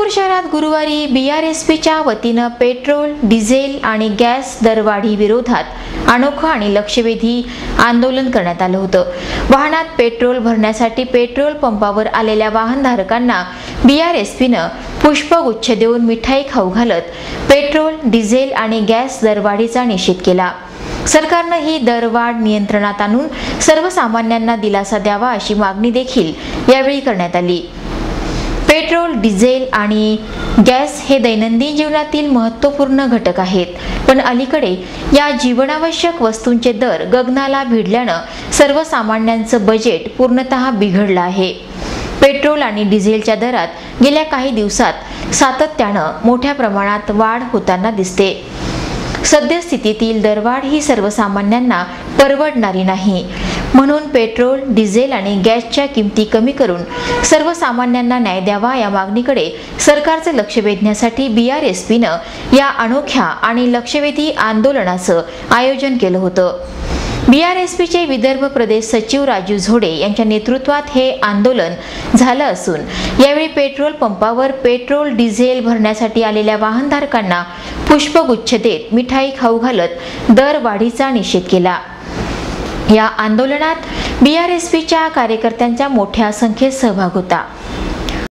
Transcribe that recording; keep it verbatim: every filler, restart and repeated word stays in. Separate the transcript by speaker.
Speaker 1: सोलापूर शहरात गुरुवारी बी R S पीच्या वतीनं पेट्रोल, डिझेल आणि गॅस दरवाढी विरोधात अनोखं आणि लक्षवेधी आंदोलन करण्यात आलं होतं। वाहनात पेट्रोल भरण्यासाठी पेट्रोल पंपावर आलेल्या वाहनधारकांना बी आर एस पीनं पुष्पगुच्छ देऊन मिठाई खाऊ घालत पेट्रोल, डिझेल आणि गॅस दरवाढीचा निषेध केला। सरकारनं ही दरवाढ नियंत्रणात आणून सर्वसामान्यांना दिलासा द्यावा अशी मागणी देखील यावेळी करण्यात आली। पेट्रोल, डिझेल आणि गॅस हे दैनंदिन जीवनातील महत्त्वपूर्ण घटक आहेत, पण अलीकडे या जीवनावश्यक वस्तूंचे दर गगनाला भिडल्यानं सर्वसामान्यांचं बजेट पूर्णतः बिघडलं आहे। पेट्रोल आणि डिझेलच्या दरात गेल्या काही दिवसात सातत्यानं मोठ्या प्रमाणात वाढ होताना दिसते। सद्यस्थितीतील दरवाढ ही सर्वसामान्यांना परवडणारी नाही, म्हणून पेट्रोल, डिझेल आणि गॅसच्या किमती कमी करून सर्वसामान्यांना न्याय द्यावा या मागणीकडे सरकारचं लक्ष वेधण्यासाठी बी आर एस पीनं या अनोख्या आणि लक्षवेधी आंदोलनाचं आयोजन केलं होतं। बी आर एस पीचे विदर्भ प्रदेश सचिव राजू झोडे यांच्या नेतृत्वात हे आंदोलन झालं असून यावेळी पेट्रोल पंपावर पेट्रोल, डिझेल भरण्यासाठी आलेल्या वाहनधारकांना पुष्पगुच्छ देत मिठाई खाऊ घालत दरवाढीचा निषेध केला। या आंदोलनात बी आर एस पीच्या कार्यकर्त्यांचा मोठ्या संख्येत सहभाग होता।